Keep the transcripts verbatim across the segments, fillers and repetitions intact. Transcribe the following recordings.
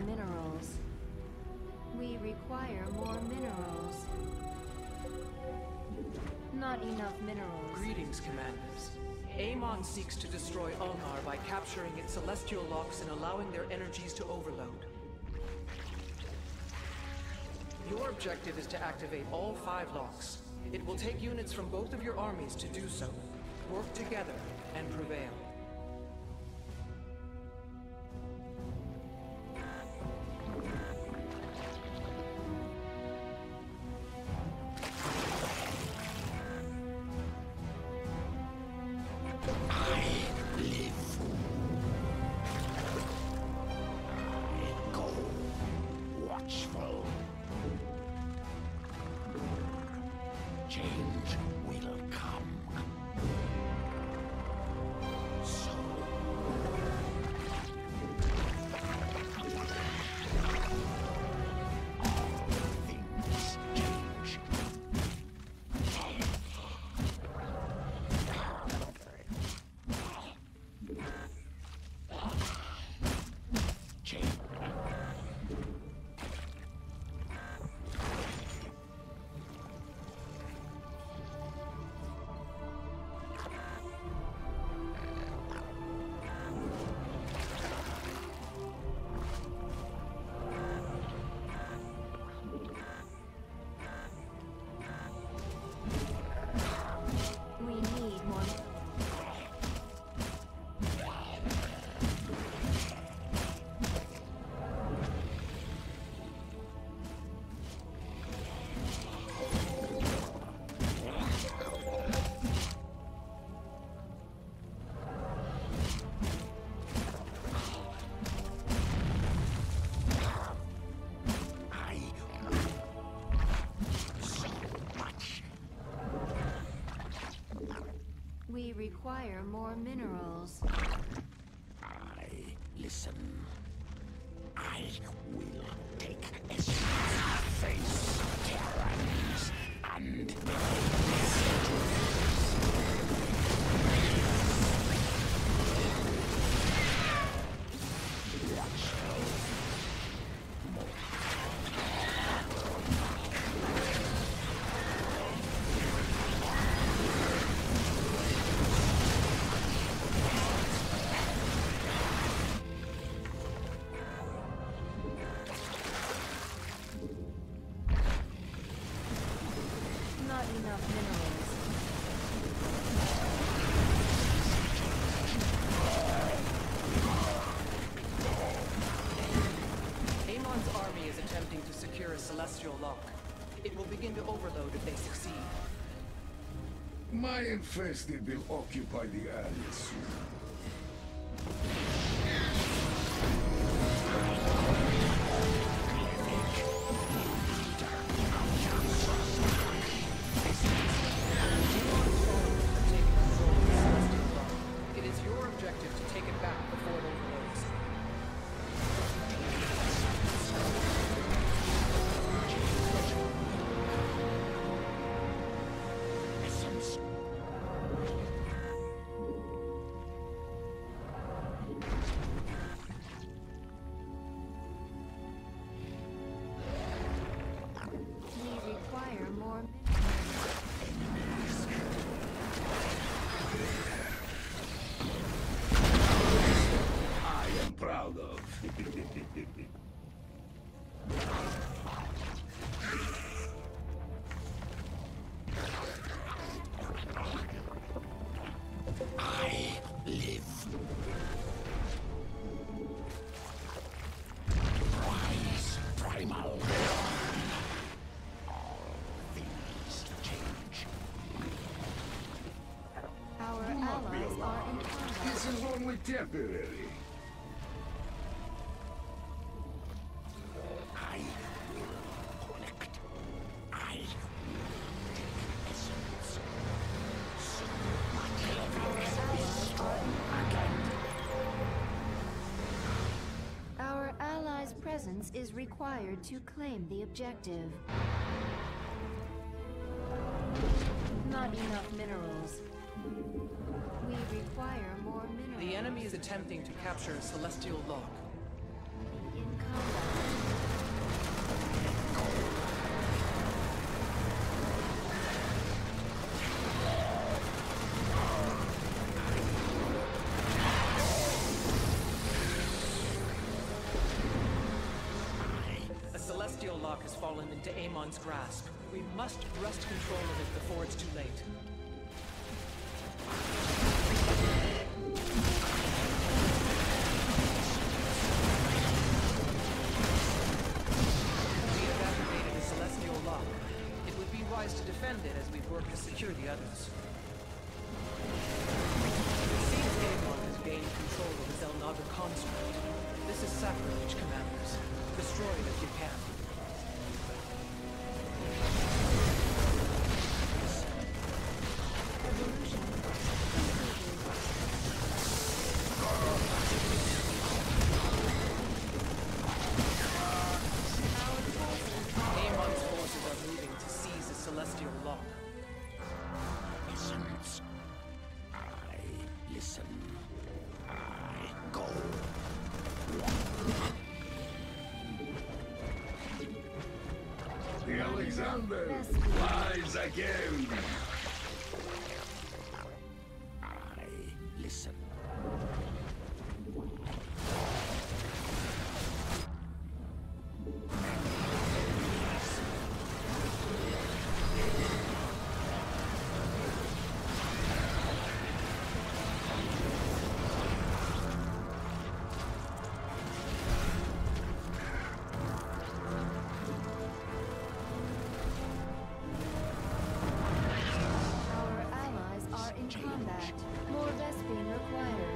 minerals. We require more minerals. Not enough minerals. Greetings, Commanders. Amon seeks to destroy Ulnar by capturing its celestial locks and allowing their energies to overload. Your objective is to activate all five locks. It will take units from both of your armies to do so. Work together and prevail. Change will come. So things change. Change. We need more. I so much. We require more minerals. I listen. I will take essence, face Terrans, and Not enough minerals. Amon's army is attempting to secure a celestial lock. It will begin to overload if they succeed. My infested will occupy the area soon. It is your objective to take it back before it overloads. essence. We require more I am proud of. I live. Rise, primal. All things change. Our Do not be allies are in alarmed. combat. This is only temporary. I will collect. I will take essence. So much is again. Our allies' presence is required to claim the objective. Not enough minerals. We require more minerals. The enemy is attempting to capture a celestial lock. In combat. lock has fallen into Amon's grasp. We must wrest control of it before it's too late. We have activated a celestial lock. It would be wise to defend it as we work to secure the others. It seems Amon has gained control of the Xel'Naga construct. This is sacrilege, Commanders. Destroy it if you can. Amon's forces are moving to seize the celestial lock. Essence. I listen. I go. The Alexander lies again. I listen. Our allies are in combat. More Vespene required.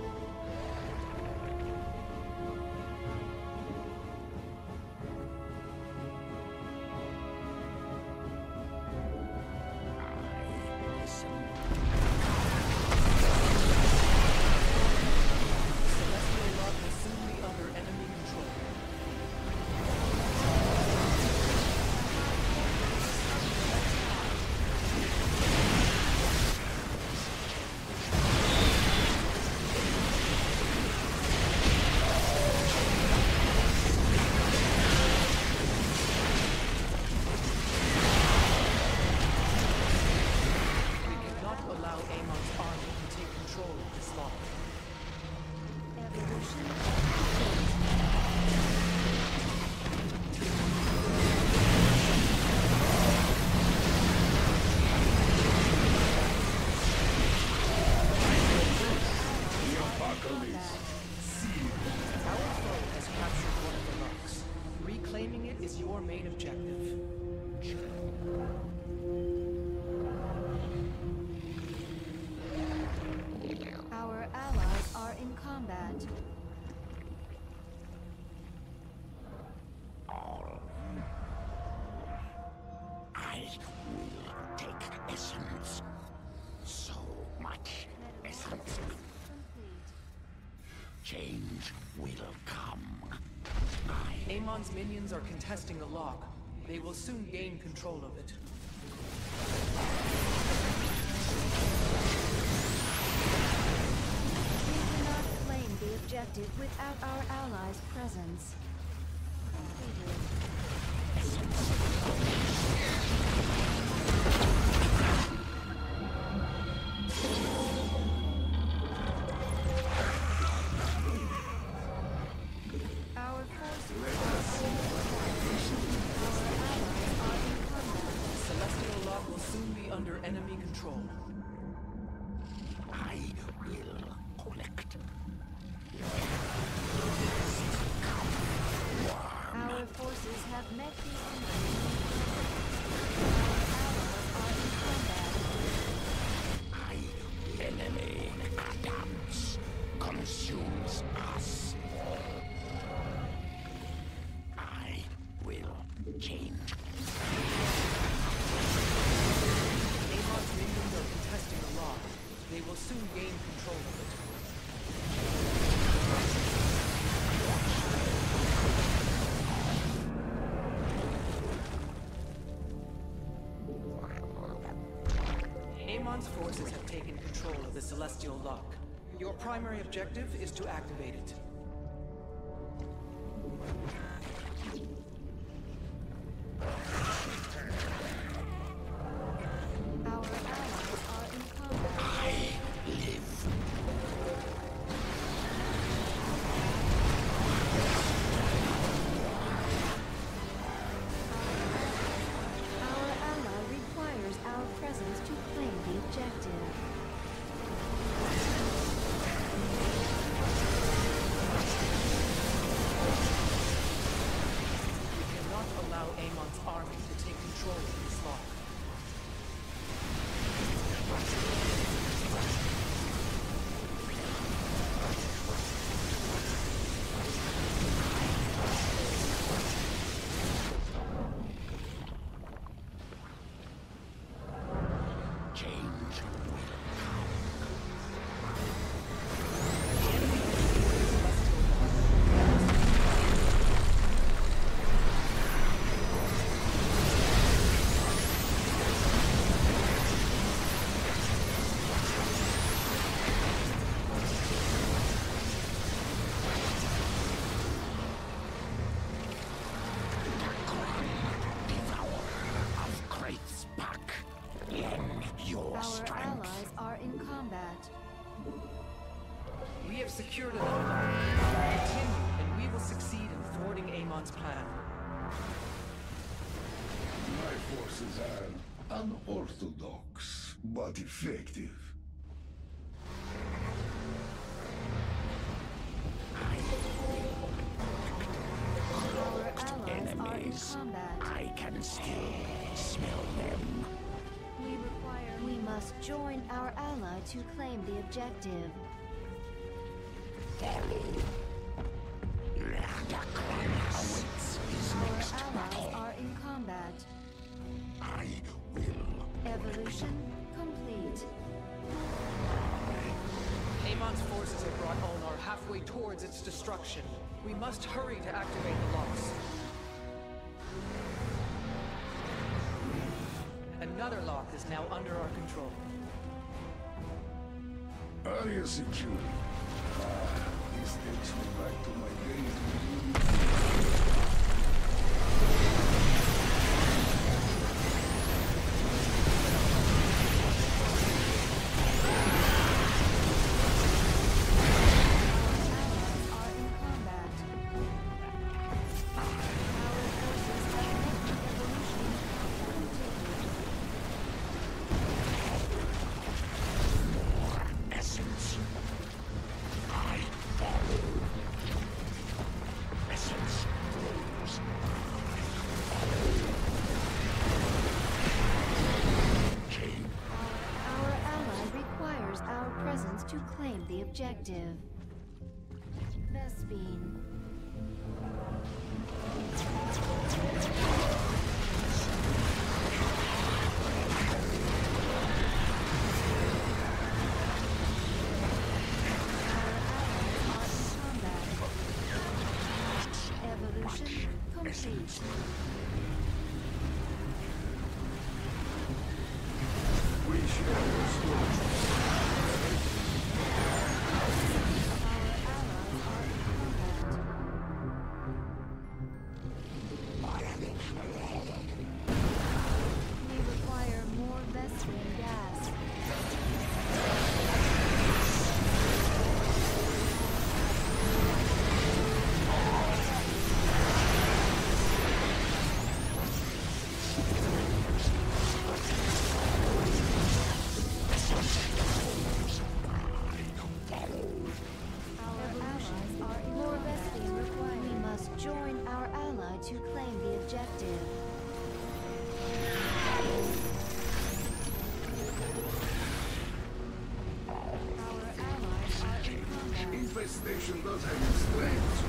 I listen. Celestial lock will soon be under enemy control. We cannot allow Amon's army to take control of this lock. Evolution. The apocalypse. Our foe has captured one of the locks. Reclaiming it is your main objective. Our allies are in combat. I will take essence. So much essence. Complete. Change will come. I Amon's minions are contesting the lock. They will soon gain control of it. We cannot claim the objective without our allies' presence. Completed. Our forces Our allies are in combat. Celestial lock will soon be under enemy control. I will collect. Our forces have met the enemy. Our allies are in combat. I enemy adapts, consumes us. I will change. Amon's minions are contesting the lock. They will soon gain control of it. Amon's forces have taken control of the celestial lock. Your primary objective is to activate it. Our allies are in combat. I live. control of this lock. Change will We have secured another lock. Continue, and we will succeed in thwarting Amon's plan. My forces are unorthodox, but effective. Our allies are in enemies. combat. I can still smell them. We require. We must join our ally to claim the objective. Follow. Dakar awaits his Our next allies battle. are in combat. I will. Evolution complete. Amon's forces have brought Ulnar halfway towards its destruction. We must hurry to activate the locks. Another lock is now under our control. Area secure. Ah, this takes me back to my days. Are in combat. Our forces have met evolution. Essence. I follow. Essence flows. Chain. Our ally requires our presence to claim the objective. Vespine. Evolution complete. We shall restore. Our allies are in combat. We require more Vespine gas. Our allies are in more Vespine required. We must join our ally to claim the objective. Our allies are in combat. Infestation does have its strengths.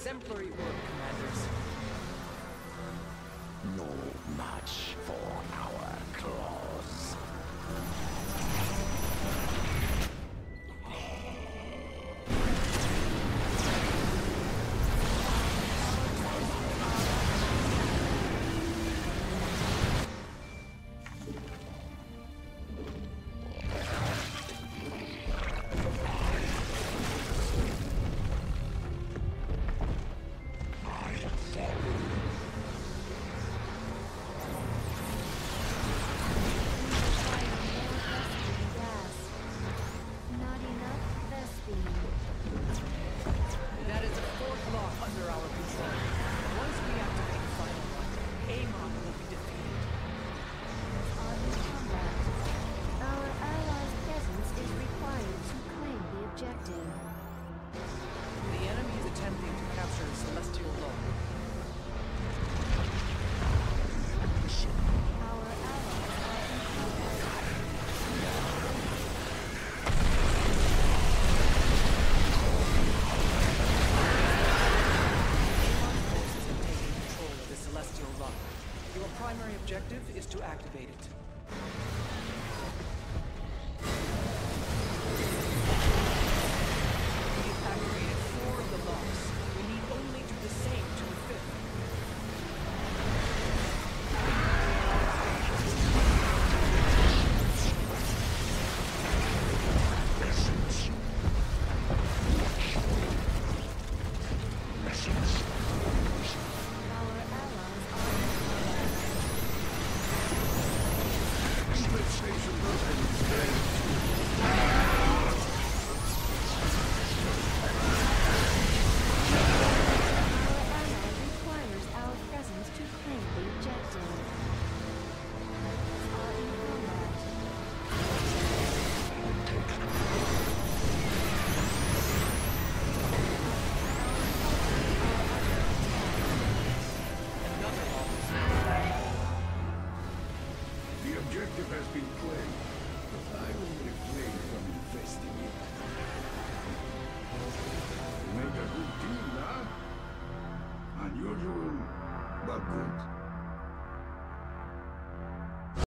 Exemplary work, Commanders. No match for our claws. Not enough Vespene. That is a fourth lock under our control. Once we activate the final one, Amon will be defeated. Are in combat. Our allies' presence is required to claim the objective. The enemy is attempting to capture the Celestial Lock. Our allies are in combat. Amon forces have taken control of the Celestial Lock. Your primary objective is to activate it.